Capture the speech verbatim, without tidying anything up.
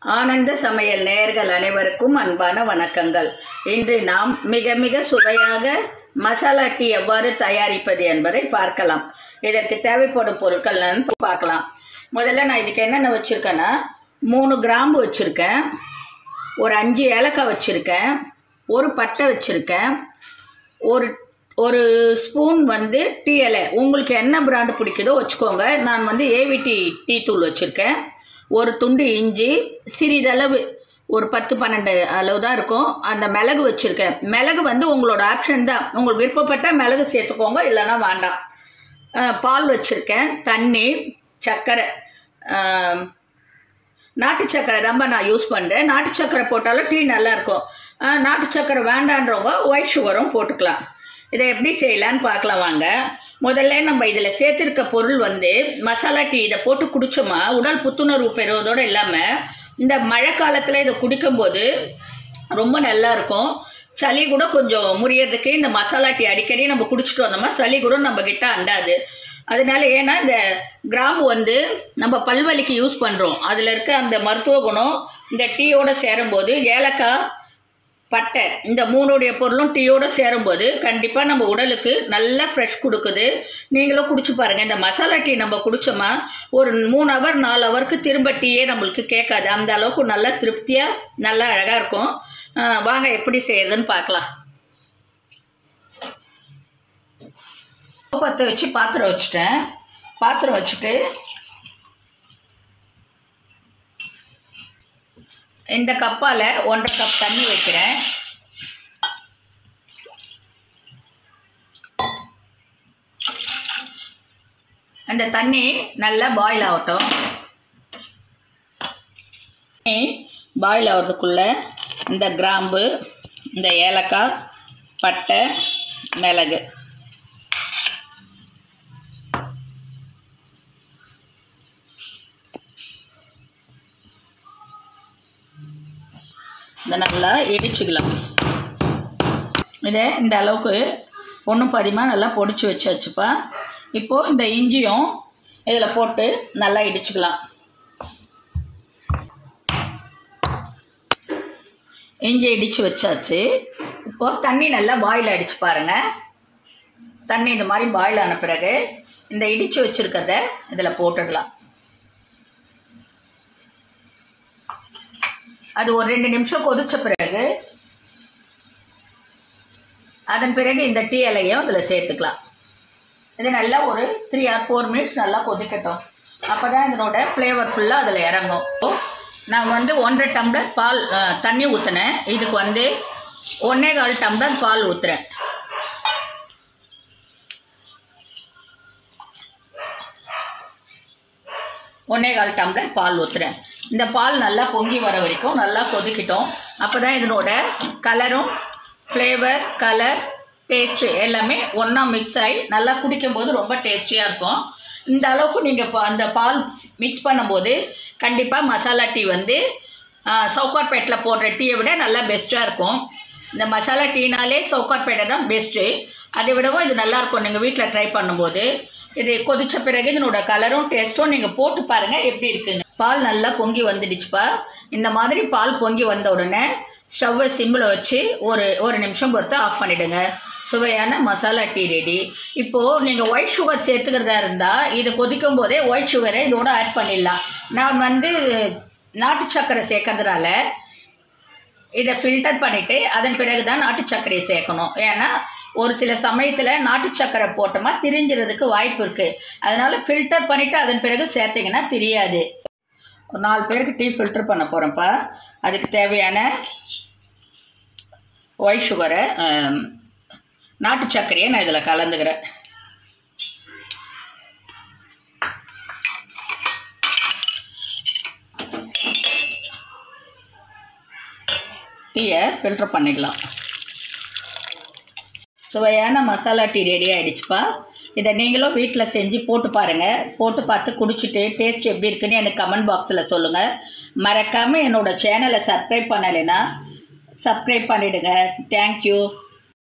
ஆனந்த சமையல் நேயர்கள் அனைவருக்கும் அன்பான வணக்கங்கள். இன்று நாம் மிக மிக சுவையாக மசாலா டீ எவ்வாறு தயாரிப்பது என்பதை பார்க்கலாம். இதற்கு தேவைப்படும் பொருட்கள் பார்க்கலாம். முதல்ல நான் இதுக்கு என்னென்ன வச்சுருக்கேன்னா, மூணு கிராம்பு வச்சுருக்கேன், ஒரு அஞ்சு ஏலக்காய் வச்சுருக்கேன், ஒரு பட்டை வச்சுருக்கேன், ஒரு ஒரு ஸ்பூன் வந்து டீ இலை, உங்களுக்கு என்ன பிராண்டு பிடிக்குதோ வச்சுக்கோங்க. நான் வந்து ஏவிடி டீ தூள் வச்சுருக்கேன், ஒரு துண்டு இஞ்சி, சிறிதளவு ஒரு பத்து பன்னெண்டு அளவு தான் இருக்கும் அந்த மிளகு வச்சுருக்கேன். மிளகு வந்து உங்களோட ஆப்ஷன் தான், உங்களுக்கு விருப்பப்பட்டால் மிளகு சேர்த்துக்கோங்க, இல்லைன்னா வேண்டாம். பால் வச்சுருக்கேன், தண்ணி, சர்க்கரை, நாட்டு சர்க்கரை தான்ப்பா நான் யூஸ் பண்ணுறேன். நாட்டு சர்க்கரை போட்டாலும் டீ நல்லாயிருக்கும். நாட்டு சர்க்கரை வேண்டான்றவங்க ஒயிட் சுகரும் போட்டுக்கலாம். இதை எப்படி செய்யலான்னு பார்க்கலாம் வாங்க. முதல்ல நம்ம இதில் சேர்த்துருக்க பொருள் வந்து மசாலா டீ. இதை போட்டு குடித்தோமா உடல் புத்துணர்வு பெறுவதோடு இல்லாமல் இந்த மழை காலத்தில் இதை குடிக்கும்போது ரொம்ப நல்லாயிருக்கும். சளி கூட கொஞ்சம் முறியறதுக்கு இந்த மசாலா டீ அடிக்கடி நம்ம குடிச்சிட்டு வந்தோமா சளி கூட நம்மக்கிட்ட அண்டாது. அதனால ஏன்னா இந்த கிராம்பு வந்து நம்ம பல்வலிக்கு யூஸ் பண்ணுறோம், அதில் இருக்க அந்த மருத்துவ குணம் இந்த டீயோடு சேரும்போது, ஏலக்காய், பட்டை, இந்த மூணுடைய பொருளும் டீயோடு சேரும்போது கண்டிப்பாக நம்ம உடலுக்கு நல்லா ஃப்ரெஷ் கொடுக்குது. நீங்களும் குடிச்சு பாருங்கள். இந்த மசாலா டீ நம்ம குடித்தோமா ஒரு மூணு ஹவர் நாலு ஹவருக்கு திரும்ப டீயே நம்மளுக்கு கேட்காது. அந்த அளவுக்கு நல்லா திருப்தியாக நல்லா அழகாக இருக்கும். வாங்க எப்படி செய்யுதுன்னு பார்க்கலாம். பற்ற வச்சு பாத்திரம் வச்சுட்டேன். பாத்திரம் வச்சுட்டு இந்த கப்பால் ஒன்றரை கப் தண்ணி வைக்கிறேன். அந்த தண்ணி நல்லா பாயில் ஆகட்டும். பாயில் ஆகிறதுக்குள்ளே இந்த கிராம்பு, இந்த ஏலக்காய், பட்டை, மிளகு இதை நல்லா இடிச்சுக்கலாம். இதை இந்த அளவுக்கு ஒன்றும் பதிமாக நல்லா பொடிச்சு வச்சாச்சுப்பா. இப்போது இந்த இஞ்சியும் இதில் போட்டு நல்லா இடிச்சுக்கலாம். இஞ்சி இடித்து வச்சாச்சு. இப்போது தண்ணி நல்லா பாயில் அடித்து பாருங்கள். தண்ணி இந்த மாதிரி பாயில் ஆன பிறகு இந்த இடித்து வச்சுருக்கதை இதில் போட்டுடலாம். அது ஒரு ரெண்டு நிமிஷம் கொதித்த பிறகு அதன் பிறகு இந்த டீ இலையும் இதில் சேர்த்துக்கலாம். இது நல்லா ஒரு த்ரீ ஆர் ஃபோர் மினிட்ஸ் நல்லா கொதிக்கட்டும். அப்போ தான் இதனோட ஃப்ளேவர் ஃபுல்லாக அதில் இறங்கும். நான் வந்து ஒன்றரை டம்ளர் பால் தண்ணி ஊற்றினேன். இதுக்கு வந்து ஒன்றே கால் டம்ளர் பால் ஊற்றுறேன். ஒன்றே கால் டம்ளர் பால் ஊற்றுறேன். இந்த பால் நல்லா பொங்கி வர வரைக்கும் நல்லா கொதிக்கிட்டோம். அப்போ தான் இதனோட கலரும் ஃப்ளேவர், கலர், டேஸ்ட்டு எல்லாமே ஒன்றா மிக்ஸ் ஆகி நல்லா குடிக்கும்போது ரொம்ப டேஸ்டியாக இருக்கும். இந்த அளவுக்கு நீங்கள் அந்த பால் மிக்ஸ் பண்ணும்போது கண்டிப்பாக மசாலா டீ வந்து சவுகார்பேட்டில் போடுற டீயை விட நல்லா பெஸ்ட்டாக இருக்கும். இந்த மசாலா டீனாலே சவுகார்பேட்டை தான் பெஸ்ட்டு. அதை விடவும் இது நல்லாயிருக்கும். நீங்கள் வீட்டில் ட்ரை பண்ணும்போது இது கொதித்த பிறகு இதனோட கலரும் டேஸ்ட்டும் நீங்கள் போட்டு பாருங்கள் எப்படி இருக்குங்க. பால் நல்லா பொங்கி வந்துடுச்சுப்பா. இந்த மாதிரி பால் பொங்கி வந்த உடனே ஸ்டவ்வை சிம்மில் வச்சு ஒரு ஒரு நிமிஷம் பொறுத்து ஆஃப் பண்ணிவிடுங்க. சுவையான மசாலா டீ ரெடி. இப்போது நீங்கள் ஒயிட் சுகர் சேர்த்துக்கிறதா இருந்தால் இது கொதிக்கும் போதே ஒயிட் சுகரை இதோட ஆட் பண்ணிடலாம். நான் வந்து நாட்டு சர்க்கரை சேர்க்கறதுனால இதை ஃபில்டர் பண்ணிவிட்டு அதன் பிறகு தான் நாட்டு சர்க்கரையை சேர்க்கணும். ஏன்னா ஒரு சில சமயத்தில் நாட்டு சர்க்கரை போட்டோமா திரிஞ்சிறதுக்கு வாய்ப்பு இருக்குது. அதனால் ஃபில்டர் பண்ணிவிட்டு அதன் பிறகு சேர்த்திங்கன்னா தெரியாது. ஒரு நாலு பேருக்கு டீ ஃபில்டர் பண்ண போகிறேன்ப்பா. அதுக்கு தேவையான ஒயிட் சுகரை, நாட்டு சர்க்கரையை நான் இதில் கலந்துக்கிறேன். டீயை ஃபில்டர் பண்ணிக்கலாம். சுவையான மசாலா டீ ரெடி ஆகிடுச்சுப்பா. இதை நீங்களும் வீட்டில் செஞ்சு போட்டு பாருங்கள். போட்டு பார்த்து குடிச்சிட்டு டேஸ்ட் எப்படி இருக்குன்னு எனக்கு கமெண்ட் பாக்ஸில் சொல்லுங்கள். மறக்காமல் என்னோடய சேனலை சப்ஸ்கிரைப் பண்ணலைன்னா சப்ஸ்கிரைப் பண்ணிவிடுங்க. தேங்க்யூ.